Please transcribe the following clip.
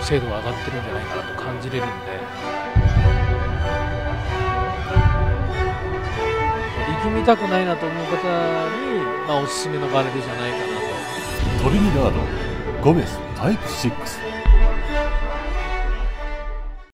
精度が上がってるんじゃないかなと感じれるんで、力みたくないなと思う方に、おすすめのバレルじゃないかなと。 トリニダードゴメスタイプ6。